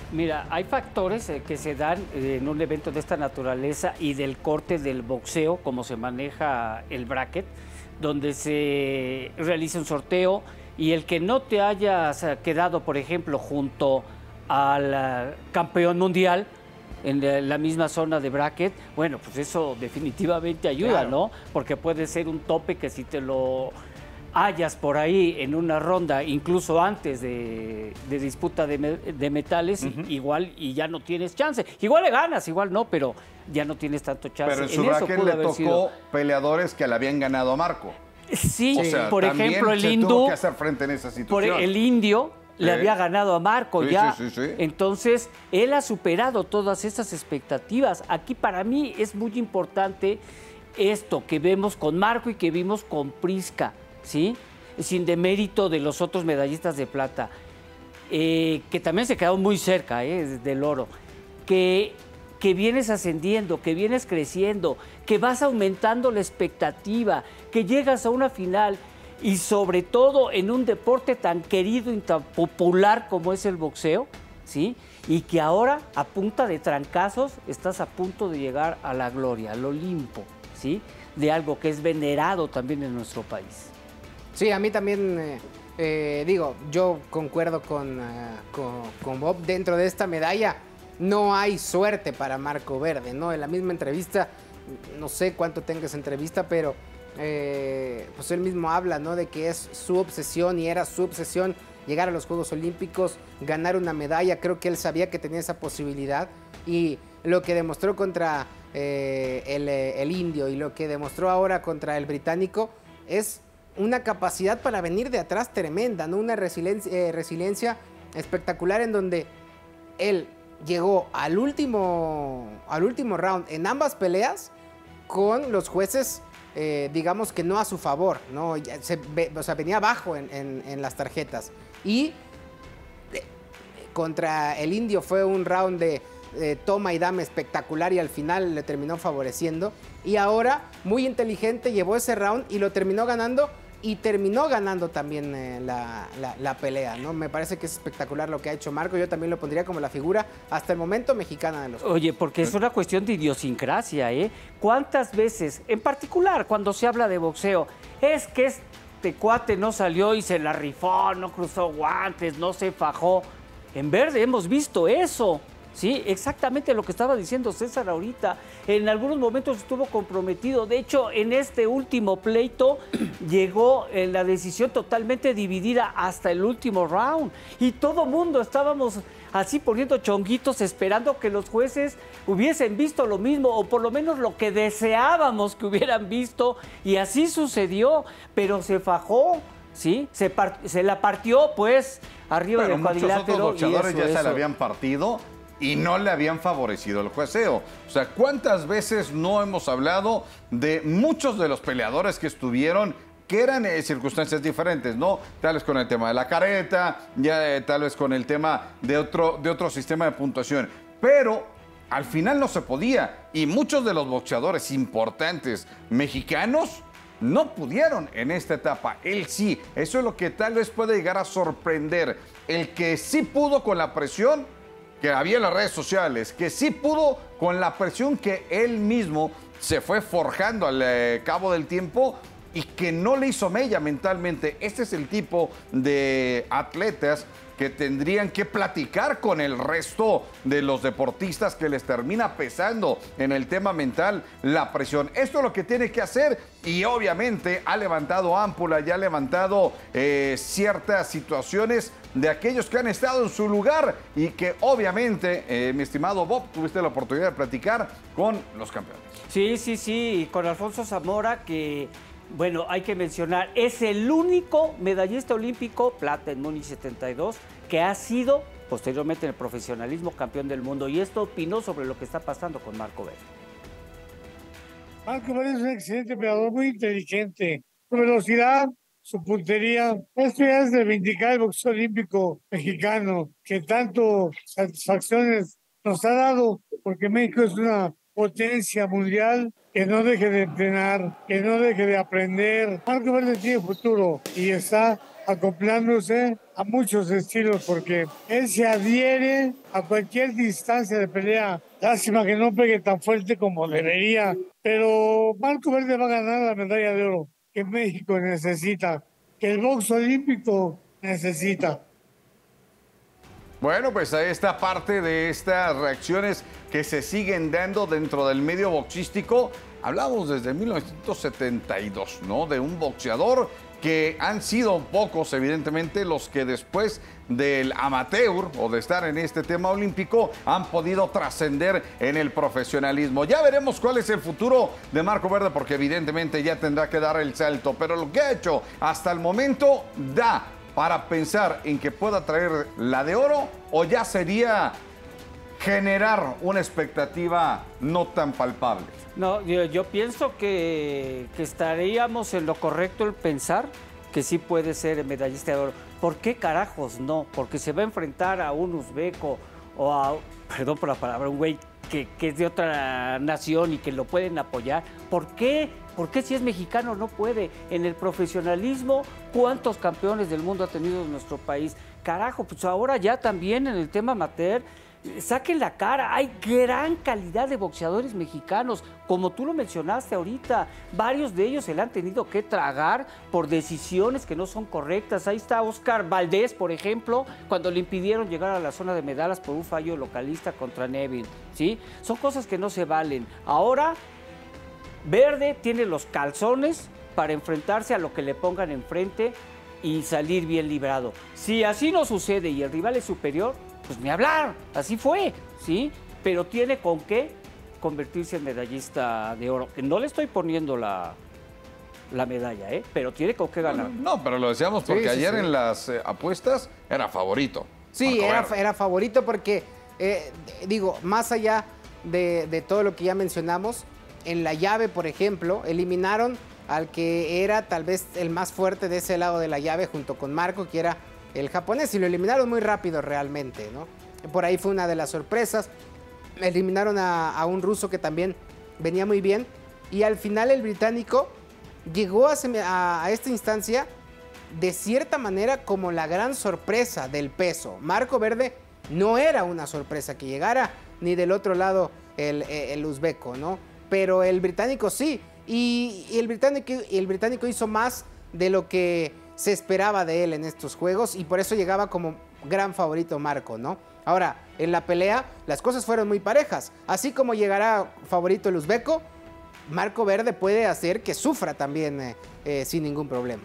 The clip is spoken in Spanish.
Mira, hay factores que se dan en un evento de esta naturaleza y del corte del boxeo, como se maneja el bracket, donde se realiza un sorteo y el que no te hayas quedado, por ejemplo, junto al campeón mundial en la misma zona de bracket, bueno, pues eso definitivamente ayuda, claro, ¿no? Porque puede ser un tope que si te lo hallas por ahí en una ronda, incluso antes de disputa de metales, igual y ya no tienes chance. Igual le ganas, igual no, pero ya no tienes tanto chance. Pero en su bracket le tocó peleadores que le habían ganado a Marco. Sí, o sea, por ejemplo, el hindú tuvo que hacer frente en esa situación. El indio le había ganado a Marco ya. Sí. Entonces, él ha superado todas esas expectativas. Aquí para mí es muy importante esto que vemos con Marco y que vimos con Prisca, ¿sí? Sin demérito de los otros medallistas de plata, que también se quedaron muy cerca del oro, que vienes ascendiendo, que vienes creciendo, que vas aumentando la expectativa, que llegas a una final y sobre todo en un deporte tan querido y tan popular como es el boxeo, ¿sí? Y que ahora a punta de trancazos estás a punto de llegar a la gloria, al Olimpo, ¿sí? De algo que es venerado también en nuestro país. Sí, a mí también, yo concuerdo con Bob. Dentro de esta medalla no hay suerte para Marco Verde, ¿no? En la misma entrevista, no sé cuánto tenga esa entrevista, pero pues él mismo habla, ¿no? De que es su obsesión y era su obsesión llegar a los Juegos Olímpicos, ganar una medalla. Creo que él sabía que tenía esa posibilidad y lo que demostró contra el indio y lo que demostró ahora contra el británico es una capacidad para venir de atrás tremenda, ¿no? Una resiliencia espectacular en donde él llegó al último round en ambas peleas con los jueces, digamos que no a su favor, ¿no? O sea, venía abajo en las tarjetas. Y contra el indio fue un round de toma y dame espectacular y al final le terminó favoreciendo. Y ahora, muy inteligente, llevó ese round y lo terminó ganando. Y terminó ganando también la pelea, ¿no? Me parece que es espectacular lo que ha hecho Marco. Yo también lo pondría como la figura, hasta el momento, mexicana de los Juegos. Oye, porque es una cuestión de idiosincrasia, ¿eh? ¿Cuántas veces, en particular cuando se habla de boxeo, es que este cuate no salió y se la rifó, no cruzó guantes, no se fajó? En Verde hemos visto eso. Sí, exactamente lo que estaba diciendo César ahorita. En algunos momentos estuvo comprometido. De hecho, en este último pleito llegó en la decisión totalmente dividida hasta el último round. Y todo mundo estábamos así poniendo chonguitos esperando que los jueces hubiesen visto lo mismo o por lo menos lo que deseábamos que hubieran visto. Y así sucedió, pero se fajó. ¿Sí? Se la partió, pues, arriba del cuadrilátero. Muchos otros boxeadores ya se la habían partido y no le habían favorecido el jueceo. O sea, ¿cuántas veces no hemos hablado de muchos de los peleadores que estuvieron que eran circunstancias diferentes, ¿no? Tal vez con el tema de la careta, ya tal vez con el tema de otro sistema de puntuación. Pero al final no se podía. Y muchos de los boxeadores importantes mexicanos no pudieron en esta etapa. Él sí. Eso es lo que tal vez puede llegar a sorprender. El que sí pudo con la presión que había en las redes sociales, que sí pudo con la presión que él mismo se fue forjando al cabo del tiempo y que no le hizo mella mentalmente. Este es el tipo de atletas que tendrían que platicar con el resto de los deportistas, que les termina pesando en el tema mental la presión. Esto es lo que tiene que hacer y obviamente ha levantado ámpula, ya ha levantado ciertas situaciones de aquellos que han estado en su lugar y que obviamente, mi estimado Bob, tuviste la oportunidad de platicar con los campeones. Sí, con Alfonso Zamora, que, bueno, hay que mencionar, es el único medallista olímpico, plata en Múnich 72, que ha sido posteriormente en el profesionalismo campeón del mundo. Y esto opinó sobre lo que está pasando con Marco Verde. Marco Verde es un excelente peleador, muy inteligente. Su velocidad, su puntería. Esto ya es de reivindicar el boxeo olímpico mexicano, que tanto satisfacciones nos ha dado, porque México es una potencia mundial, que no deje de entrenar, que no deje de aprender. Marco Verde tiene futuro y está acoplándose a muchos estilos porque él se adhiere a cualquier distancia de pelea. Lástima que no pegue tan fuerte como debería, pero Marco Verde va a ganar la medalla de oro que México necesita, que el box olímpico necesita. Bueno, pues ahí está parte de estas reacciones que se siguen dando dentro del medio boxístico. Hablamos desde 1972, ¿no? De un boxeador que han sido pocos, evidentemente, los que después del amateur o de estar en este tema olímpico han podido trascender en el profesionalismo. Ya veremos cuál es el futuro de Marco Verde, porque evidentemente ya tendrá que dar el salto, pero lo que ha hecho hasta el momento da para pensar en que pueda traer la de oro, o ya sería generar una expectativa no tan palpable. No, yo pienso que estaríamos en lo correcto el pensar que sí puede ser medallista de oro. ¿Por qué carajos no? Porque se va a enfrentar a un uzbeco o a, perdón por la palabra, un güey que es de otra nación y que lo pueden apoyar. ¿Por qué? ¿Por qué si es mexicano no puede? En el profesionalismo, ¿cuántos campeones del mundo ha tenido nuestro país? Carajo, pues ahora ya también en el tema amateur, saquen la cara. Hay gran calidad de boxeadores mexicanos, como tú lo mencionaste ahorita. Varios de ellos se le han tenido que tragar por decisiones que no son correctas. Ahí está Oscar Valdés, por ejemplo, cuando le impidieron llegar a la zona de medallas por un fallo localista contra Neville, ¿sí? Son cosas que no se valen. Ahora, Verde tiene los calzones para enfrentarse a lo que le pongan enfrente y salir bien librado. Si así no sucede y el rival es superior, pues ni hablar, así fue, ¿sí? Pero tiene con qué convertirse en medallista de oro. No le estoy poniendo la medalla, pero tiene con qué ganar. No, pero lo decíamos porque ayer en las apuestas era favorito. Sí, era favorito porque, digo, más allá de todo lo que ya mencionamos, en la llave, por ejemplo, eliminaron al que era tal vez el más fuerte de ese lado de la llave junto con Marco, que era el japonés, y lo eliminaron muy rápido realmente, ¿no? Por ahí fue una de las sorpresas. Eliminaron a un ruso que también venía muy bien, y al final el británico llegó a esta instancia de cierta manera como la gran sorpresa del peso. Marco Verde no era una sorpresa que llegara, ni del otro lado el uzbeco, ¿no? Pero el británico sí, y el británico hizo más de lo que se esperaba de él en estos juegos, y por eso llegaba como gran favorito Marco, ¿no? Ahora, en la pelea, las cosas fueron muy parejas. Así como llegará favorito el uzbeco, Marco Verde puede hacer que sufra también sin ningún problema.